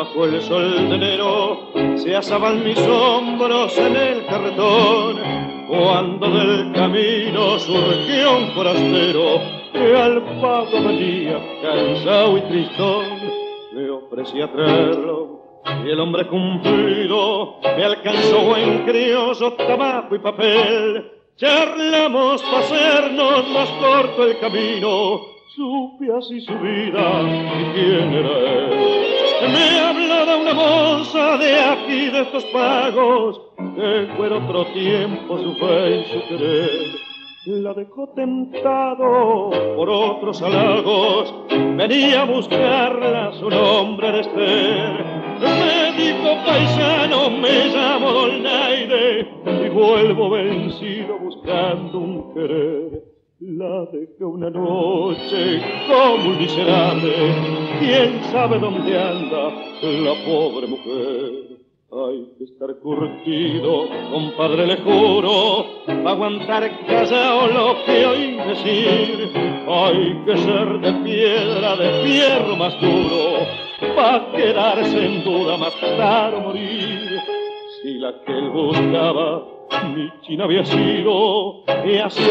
bajo el sol de enero se asaban mis hombros en el carretón, cuando del camino surgió un forastero que al pago venía cansado y tristón. Le ofrecí a traerlo y el hombre cumplido me alcanzó buen crioso, tabaco y papel. Charlamos para hacernos más corto el camino, supe así su vida y quién era él. Me hablaba una moza de aquí, de estos pagos, que fue otro tiempo su fe y su querer. La dejó tentado por otros halagos, venía a buscarla su nombre de Esther. Me dijo paisano, me llamo Don Naide, y vuelvo vencido buscando un querer. La dejé una noche como un miserable, quién sabe dónde anda la pobre mujer. Hay que estar curtido, compadre, le juro, pa' aguantar callado lo que oí decir. Hay que ser de piedra, de fierro más duro, pa' quedarse en duda, matar o morir. Si la que él buscaba mi china había sido, y hacía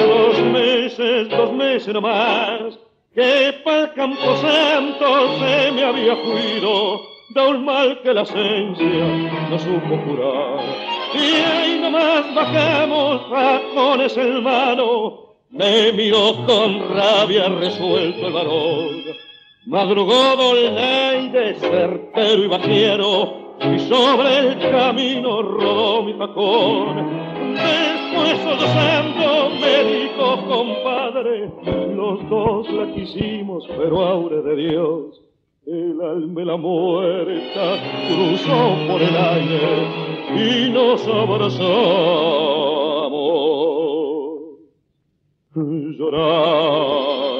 2 meses no más, que pa'l Camposanto se me había fuido, da un mal que la esencia no supo curar. Y ahí nomás bajamos, racones en mano, me miró con rabia resuelto el varón. Madrugó Don Naide, certero y vaquero, y sobre el camino rodó mi facón. Después solozando me dijo, compadre, los dos la quisimos, pero aure de Dios, el alma y la muerta cruzó por el aire y nos abrazamos llorando.